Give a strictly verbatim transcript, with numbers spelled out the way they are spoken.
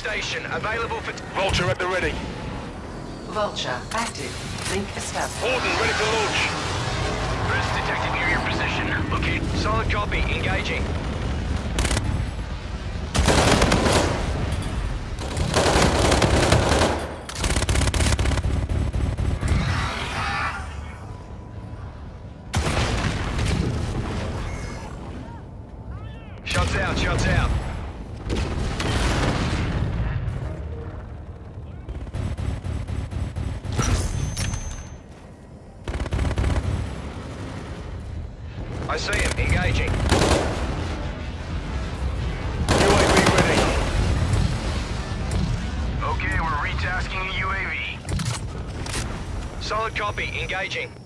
station, available for... Vulture at the ready. Vulture active. Link established. Warden ready to launch. Threats detected near your position. Okay. Solid copy. Engaging. Shots out, shots out. I see him, engaging. U A V ready. Okay, we're retasking a U A V. Solid copy, engaging.